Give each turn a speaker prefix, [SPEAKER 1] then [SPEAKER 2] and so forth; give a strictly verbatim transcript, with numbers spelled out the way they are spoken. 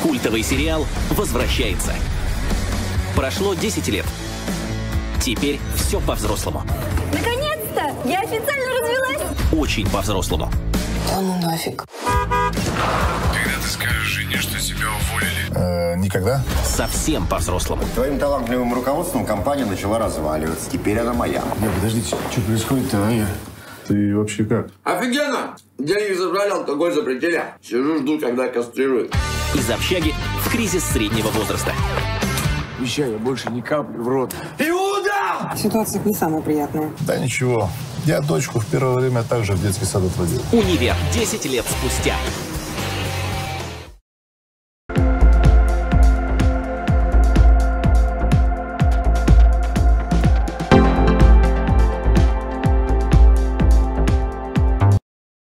[SPEAKER 1] Культовый сериал возвращается. Прошло десять лет. Теперь все по-взрослому.
[SPEAKER 2] Наконец-то! Я официально развелась!
[SPEAKER 1] Очень по-взрослому.
[SPEAKER 2] Да ну нафиг.
[SPEAKER 3] Когда ты скажешь жене, что тебя уволили?
[SPEAKER 4] Э, никогда.
[SPEAKER 1] Совсем по-взрослому.
[SPEAKER 5] Твоим талантливым руководством компания начала разваливаться. Теперь она моя.
[SPEAKER 4] Не, подождите, что происходит-то, а я? Ты вообще как?
[SPEAKER 6] Офигенно! Денег забрали, алкоголь запретили. Сижу, жду, когда кастрируют.
[SPEAKER 1] Из общаги в кризис среднего возраста.
[SPEAKER 3] Обещаю, я больше ни капли в рот.
[SPEAKER 6] Иуда!
[SPEAKER 2] Ситуация не самая приятная.
[SPEAKER 4] Да ничего. Я дочку в первое время также в детский сад отводил.
[SPEAKER 1] Универ десять лет спустя.